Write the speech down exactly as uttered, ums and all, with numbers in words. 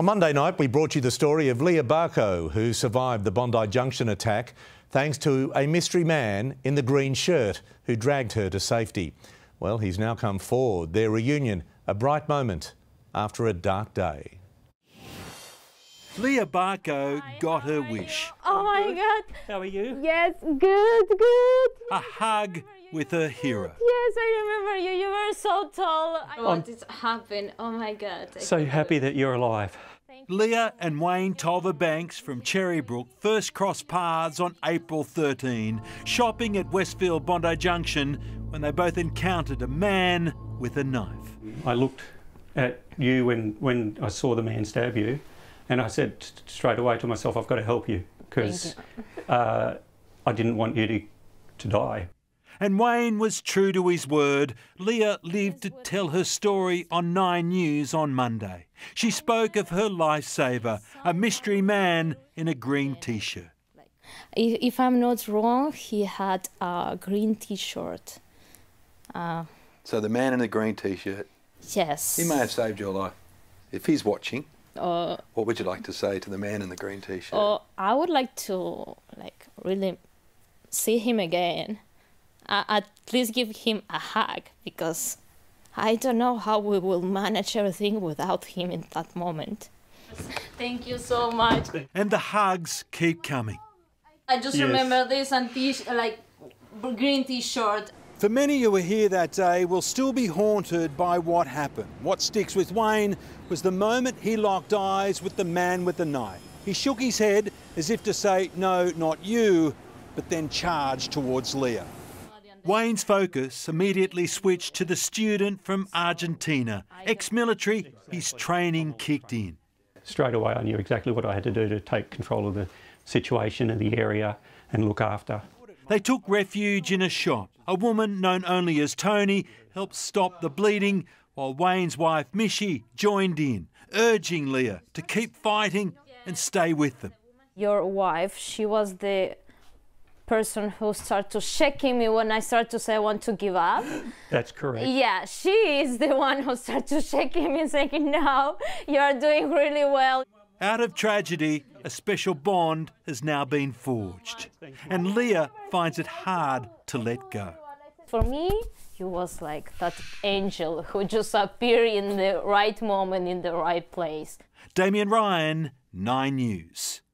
On Monday night, we brought you the story of Leah Barco, who survived the Bondi Junction attack thanks to a mystery man in the green shirt who dragged her to safety. Well, he's now come forward. Their reunion, a bright moment after a dark day. Leah Barco got her wish. Oh my God! How are you? Yes, good, good. A hug with her hero. Yes, I remember you. You were so tall. What is happened? Oh my God! So happy that you're alive. Leah and Wayne Tolver Banks from Cherrybrook first crossed paths on April thirteenth, shopping at Westfield Bondi Junction, when they both encountered a man with a knife. I looked at you when, when I saw the man stab you, and I said straight away to myself, I've got to help you, because uh, I didn't want you to, to die. And Wayne was true to his word. Leah lived to tell her story on Nine News on Monday. She spoke of her lifesaver, a mystery man in a green T-shirt. If I'm not wrong, he had a green T-shirt. Uh, so the man in the green T-shirt? Yes. He may have saved your life. If he's watching, uh, what would you like to say to the man in the green T-shirt? Uh, I would like to, like, really see him again. Uh, at least give him a hug, because I don't know how we will manage everything without him in that moment. Thank you so much. And the hugs keep coming. I just yes. remember this and t- like green T-shirt. For many who were here that day will still be haunted by what happened. What sticks with Wayne was the moment he locked eyes with the man with the knife. He shook his head as if to say, no, not you, but then charged towards Leah. Wayne's focus immediately switched to the student from Argentina. Ex-military, his training kicked in. Straight away I knew exactly what I had to do to take control of the situation in the area and look after. They took refuge in a shop. A woman known only as Tony helped stop the bleeding, while Wayne's wife Mishi joined in, urging Leah to keep fighting and stay with them. Your wife, she was the person who started to shaking me when I started to say I want to give up. That's correct. Yeah, she is the one who started to shaking me, saying, no, you're doing really well. Out of tragedy, a special bond has now been forged. And Leah finds it hard to let go. For me, he was like that angel who just appeared in the right moment, in the right place. Damien Ryan, Nine News.